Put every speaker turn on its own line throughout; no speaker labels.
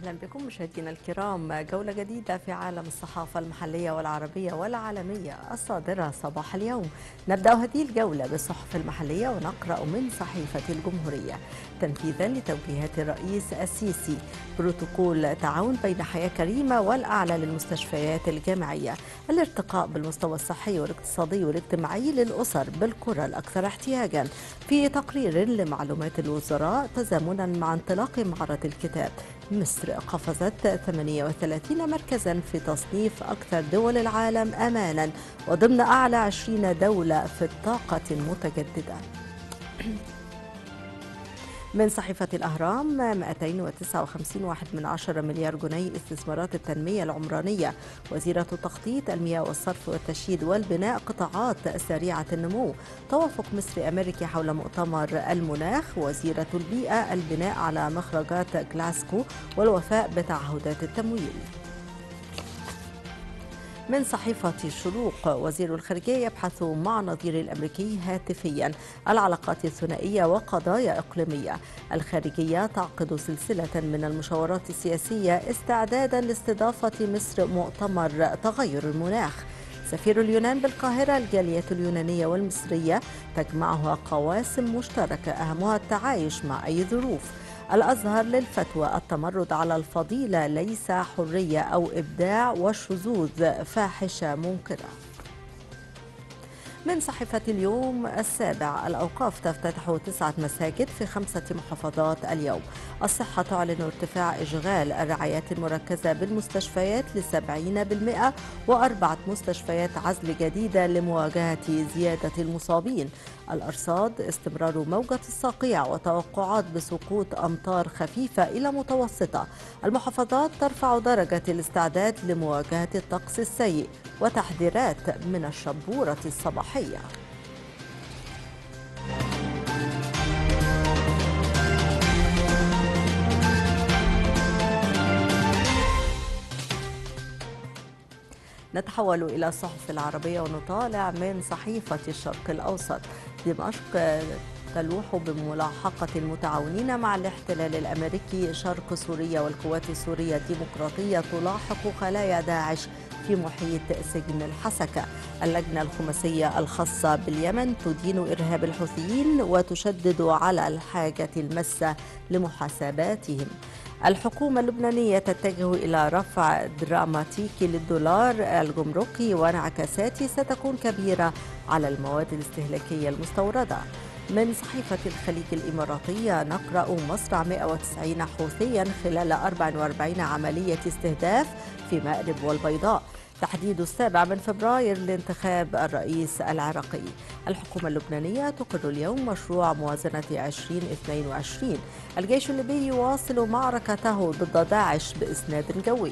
أهلا بكم مشاهدينا الكرام، جولة جديدة في عالم الصحافة المحلية والعربية والعالمية الصادرة صباح اليوم. نبدأ هذه الجولة بالصحف المحلية ونقرأ من صحيفة الجمهورية. تنفيذا لتوجيهات الرئيس السيسي، بروتوكول تعاون بين حياة كريمة والأعلى للمستشفيات الجامعية، الارتقاء بالمستوى الصحي والاقتصادي والاجتماعي للأسر بالقرى الأكثر احتياجا، في تقرير لمعلومات الوزراء تزامنا مع انطلاق معرض الكتاب. مصر قفزت 38 مركزا في تصنيف أكثر دول العالم أمانا، وضمن أعلى 20 دولة في الطاقة المتجددة. من صحيفة الأهرام، 259.1 مليار جنيه استثمارات التنمية العمرانية. وزيرة التخطيط، المياه والصرف والتشييد والبناء قطاعات سريعة النمو. توافق مصري أمريكي حول مؤتمر المناخ. وزيرة البيئة، البناء على مخرجات غلاسكو والوفاء بتعهدات التمويل. من صحيفة الشروق، وزير الخارجية يبحث مع نظير الأمريكي هاتفيا، العلاقات الثنائية وقضايا إقليمية. الخارجية تعقد سلسلة من المشاورات السياسية استعدادا لاستضافة مصر مؤتمر تغير المناخ. سفير اليونان بالقاهرة، الجاليات اليونانية والمصرية تجمعها قواسم مشتركة أهمها التعايش مع أي ظروف. الأزهر للفتوى، التمرد على الفضيلة ليس حرية أو إبداع، والشذوذ فاحشة منكرة. من صحيفة اليوم السابع، الأوقاف تفتتح 9 مساجد في 5 محافظات اليوم. الصحة تعلن ارتفاع إشغال الرعايات المركزة بالمستشفيات ل70%، و4 مستشفيات عزل جديدة لمواجهة زيادة المصابين. الأرصاد، استمرار موجة الصقيع وتوقعات بسقوط أمطار خفيفة إلى متوسطة. المحافظات ترفع درجة الاستعداد لمواجهة الطقس السيء، وتحذيرات من الشبورة الصباحية. نتحول إلى الصحف العربية ونطالع من صحيفة الشرق الأوسط. دمشق تلوح بملاحقة المتعاونين مع الاحتلال الأمريكي شرق سوريا، والقوات السورية الديمقراطية تلاحق خلايا داعش في محيط سجن الحسكة. اللجنة الخماسية الخاصة باليمن تدين إرهاب الحوثيين وتشدد على الحاجة الماسة لمحاسباتهم. الحكومة اللبنانية تتجه إلى رفع دراماتيكي للدولار الجمركي، وانعكاساته ستكون كبيرة على المواد الاستهلاكية المستوردة. من صحيفة الخليج الإماراتية نقرأ مصرع 190 حوثيا خلال 44 عملية استهداف في مأرب والبيضاء. تحديد 7 فبراير لانتخاب الرئيس العراقي. الحكومة اللبنانية تقر اليوم مشروع موازنة 2022. الجيش الليبي يواصل معركته ضد داعش بإسناد جوي.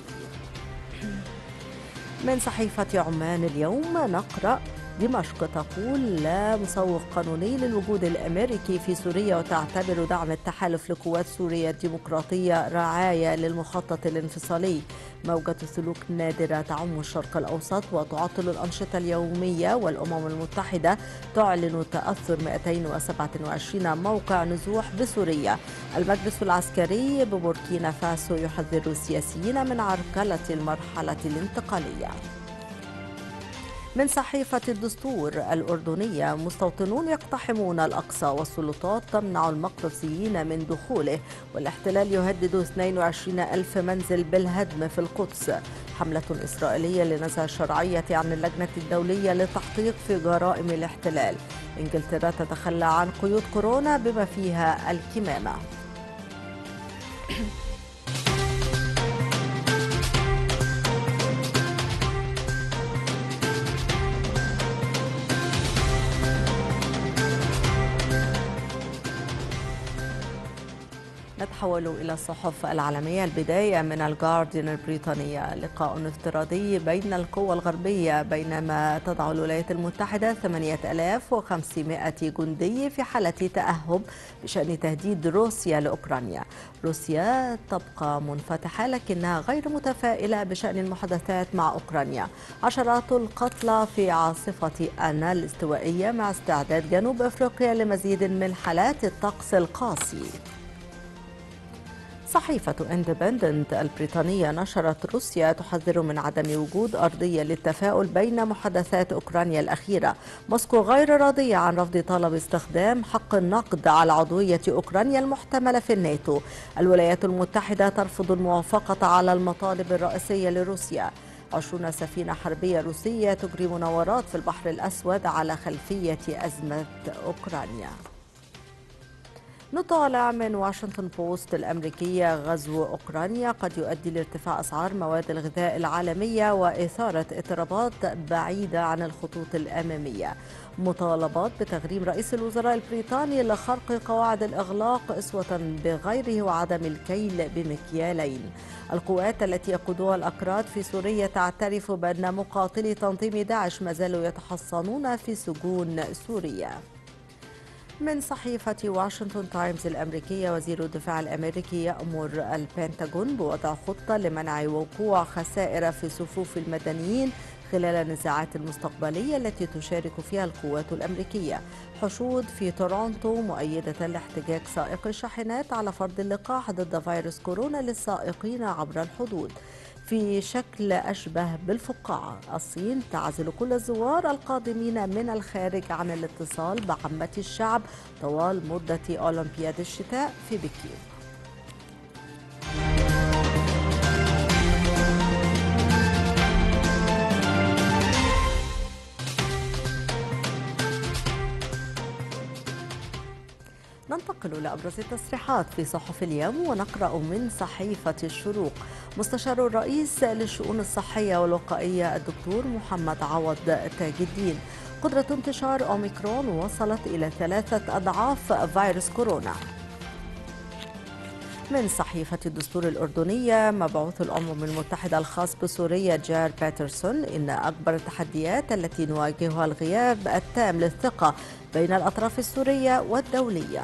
من صحيفة عمان اليوم نقرأ دمشق تقول لا مسوغ قانوني للوجود الأمريكي في سوريا، وتعتبر دعم التحالف لقوات سوريا الديمقراطية رعاية للمخطط الانفصالي. موجة سلوك نادرة تعم الشرق الأوسط وتعطل الأنشطة اليومية، والأمم المتحدة تعلن تأثر 227 موقع نزوح بسوريا. المجلس العسكري ببوركينا فاسو يحذر السياسيين من عرقلة المرحلة الانتقالية. من صحيفة الدستور الأردنية، مستوطنون يقتحمون الأقصى والسلطات تمنع المقدسيين من دخوله، والاحتلال يهدد 22 ألف منزل بالهدم في القدس. حملة إسرائيلية لنزع الشرعية عن اللجنة الدولية للتحقيق في جرائم الاحتلال. إنجلترا تتخلى عن قيود كورونا بما فيها الكمامة. نتحول إلى الصحف العالمية، البداية من الجارديان البريطانية. لقاء افتراضي بين القوى الغربية بينما تضع الولايات المتحدة 8500 جندي في حالة تأهب بشأن تهديد روسيا لأوكرانيا. روسيا تبقى منفتحة لكنها غير متفائلة بشأن المحادثات مع أوكرانيا. عشرات القتلى في عاصفة أنا الاستوائية، مع استعداد جنوب أفريقيا لمزيد من حالات الطقس القاسي. صحيفة اندبندنت البريطانية نشرت روسيا تحذر من عدم وجود أرضية للتفاؤل بين محادثات أوكرانيا الأخيرة. موسكو غير راضية عن رفض طلب استخدام حق النقد على عضوية أوكرانيا المحتملة في الناتو. الولايات المتحدة ترفض الموافقة على المطالب الرئيسية لروسيا. 20 سفينة حربية روسية تجري مناورات في البحر الأسود على خلفية أزمة أوكرانيا. نطالع من واشنطن بوست الأمريكية: غزو أوكرانيا قد يؤدي لارتفاع أسعار مواد الغذاء العالمية وإثارة اضطرابات بعيدة عن الخطوط الأمامية. مطالبات بتغريم رئيس الوزراء البريطاني لخرق قواعد الإغلاق أسوة بغيره وعدم الكيل بمكيالين. القوات التي يقودها الأكراد في سوريا تعترف بأن مقاتلي تنظيم داعش ما زالوا يتحصنون في سجون سوريا. من صحيفة واشنطن تايمز الأمريكية: وزير الدفاع الأمريكي يأمر البنتاغون بوضع خطة لمنع وقوع خسائر في صفوف المدنيين خلال النزاعات المستقبلية التي تشارك فيها القوات الأمريكية. حشود في تورونتو مؤيدة لاحتجاج سائقي الشاحنات على فرض اللقاح ضد فيروس كورونا للسائقين عبر الحدود. في شكل أشبه بالفقاعة، الصين تعزل كل الزوار القادمين من الخارج عن الاتصال بعامة الشعب طوال مدة أولمبياد الشتاء في بكين. ننتقل لأبرز التصريحات في صحف اليوم ونقرأ من صحيفة الشروق: مستشار الرئيس للشؤون الصحية والوقائية الدكتور محمد عوض تاج الدين: قدرة انتشار أوميكرون وصلت إلى 3 أضعاف فيروس كورونا. من صحيفة الدستور الأردنية: مبعوث الأمم المتحدة الخاص بسوريا جار باترسون: إن أكبر التحديات التي نواجهها الغياب التام للثقة بين الأطراف السورية والدولية.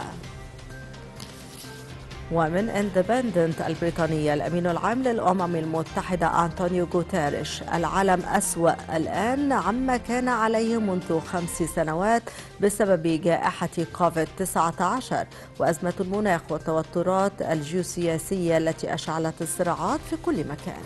ومن اندبندنت البريطانية: الأمين العام للأمم المتحدة أنطونيو غوتيريش: العالم أسوأ الآن عما كان عليه منذ 5 سنوات بسبب جائحة كوفيد-19 وأزمة المناخ والتوترات الجيوسياسية التي أشعلت الصراعات في كل مكان.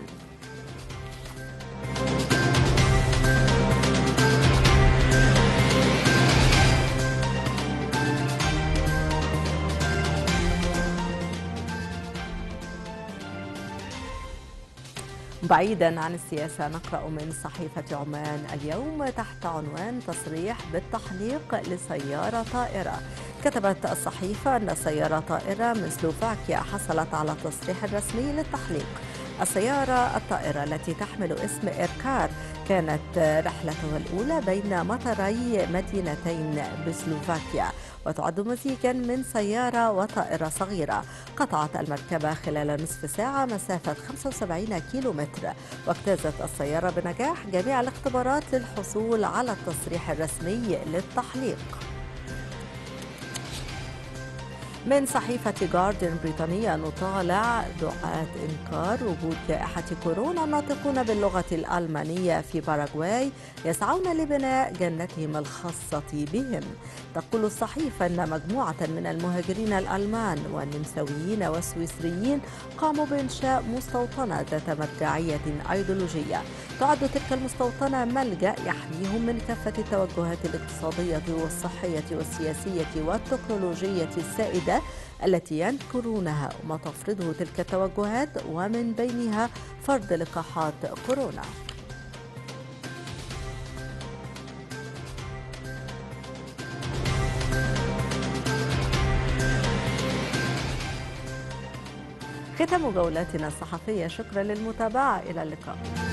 بعيدا عن السياسة، نقرأ من صحيفة عمان اليوم تحت عنوان: تصريح بالتحليق لسيارة طائرة. كتبت الصحيفة أن سيارة طائرة من سلوفاكيا حصلت على التصريح الرسمي للتحليق. السيارة الطائرة التي تحمل اسم إيركار كانت رحلتها الأولى بين مطاري مدينتين بسلوفاكيا، وتعد مزيجا من سيارة وطائرة صغيرة. قطعت المركبة خلال نصف ساعة مسافة 75 كيلومتر، واجتازت السيارة بنجاح جميع الاختبارات للحصول على التصريح الرسمي للتحليق. من صحيفة جارديان البريطانية: نطالع دعاة إنكار وجود جائحة كورونا الناطقون باللغة الألمانية في باراغواي يسعون لبناء جنتهم الخاصة بهم. تقول الصحيفة أن مجموعة من المهاجرين الألمان والنمساويين والسويسريين قاموا بإنشاء مستوطنة ذات مرجعية أيديولوجية. تعد تلك المستوطنة ملجأ يحميهم من كافة التوجهات الاقتصادية والصحية والسياسية والتكنولوجية السائدة التي ينكرونها وما تفرضه تلك التوجهات، ومن بينها فرض لقاحات كورونا. ختام جولتنا الصحفية، شكرا للمتابعة، إلى اللقاء.